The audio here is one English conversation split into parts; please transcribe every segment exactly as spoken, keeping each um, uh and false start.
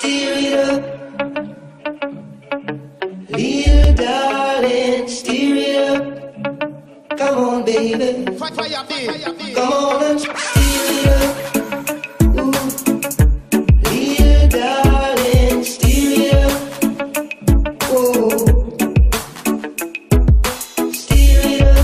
steer it up. Little darling, steer it up. Come on, baby. Come on and steer it up. Ooh. Little darling, steer it up. Whoa. Steer it up.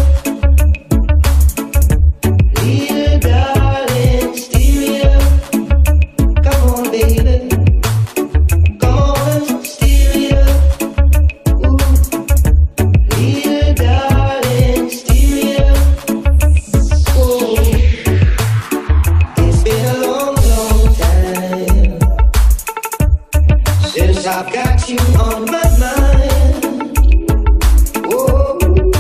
Little darling, steer it up. Come on, baby. Come on and steer it up. Ooh. Little darling, steer it up. Whoa. It's been a long, long time since I've got you on my mind. Whoa.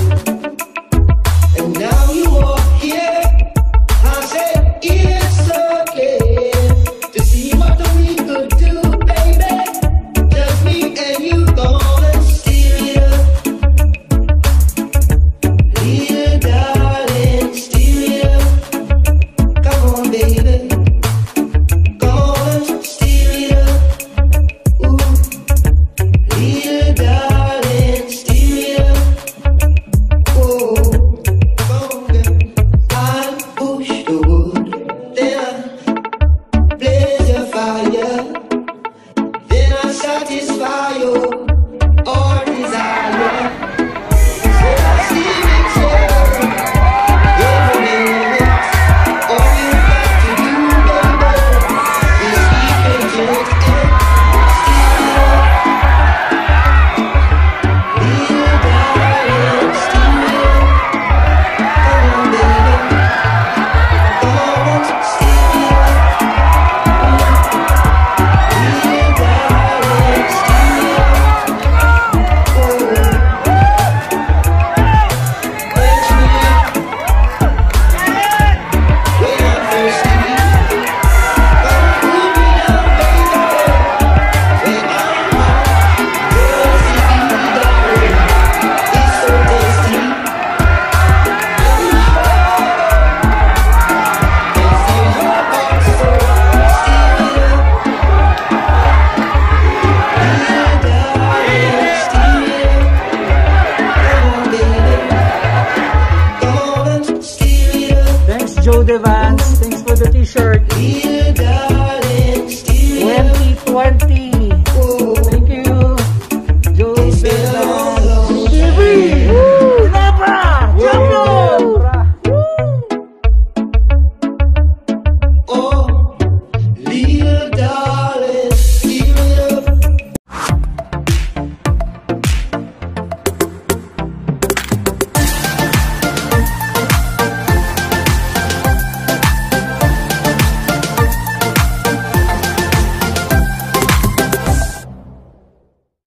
And now you are here. I said it's okay to see what we could do, baby. Just me and you gonna steer it up. Little darling, steer it up. Come on, baby. Come on and steer it up. Ooh. Little darling, steer it up. Whoa. I push the wood, then I blaze a fire, then I satisfy